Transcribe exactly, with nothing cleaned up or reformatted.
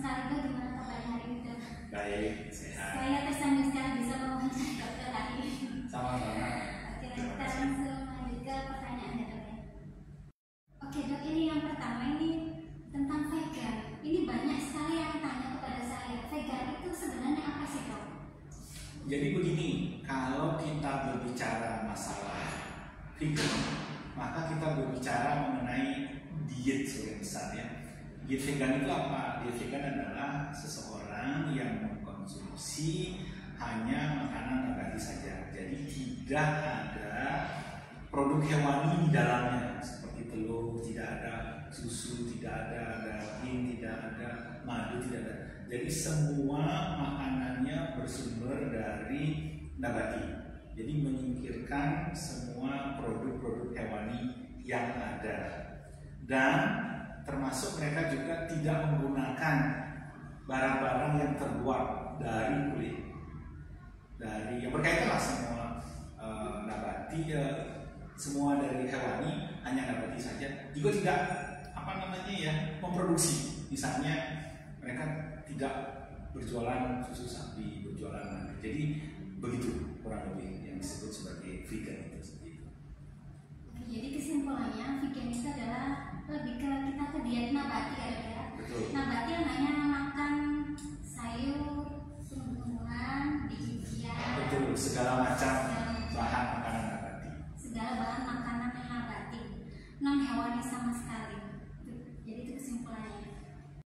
Rido, gimana kabarnya hari ini, Dok? Baik, sehat. Saya tersanjung sekali bisa mewawancara dokter hari ini. Sama-sama. Oke, kita langsung lanjut ke pertanyaannya, Dok ya. Oke, Dok, ini yang pertama ini tentang vegan. Ini banyak sekali yang tanya kepada saya, vegan itu sebenarnya apa sih, Dok? Jadi begini, kalau kita berbicara masalah vegan, maka kita berbicara mengenai diet sebagai besar ya. Diet vegan itu apa? Diet vegan adalah seseorang yang mengkonsumsi hanya makanan nabati saja. Jadi tidak ada produk hewani di dalamnya seperti telur, tidak ada susu, tidak ada daging, tidak ada madu, tidak ada. Jadi semua makanannya bersumber dari nabati. Jadi menyingkirkan semua produk-produk hewani yang ada. Dan termasuk mereka juga tidak menggunakan barang-barang yang terbuat dari kulit, dari yang berkaitan lah semua uh, nabati, uh, semua dari hewani, hanya nabati saja. Juga tidak apa namanya ya memproduksi, misalnya mereka tidak berjualan susu sapi, berjualan madu. Jadi begitu kurang lebih yang disebut sebagai vegan itu seperti itu. Jadi kesimpulannya vegan itu adalah lebih ke kita ke diet nabati ya. Betul. Nabati yang hanya makan sayur, tumbuhan, biji-bijian. Betul, segala macam bahan makanan nabati. Segala bahan makanan yang nabati, non hewani sama sekali.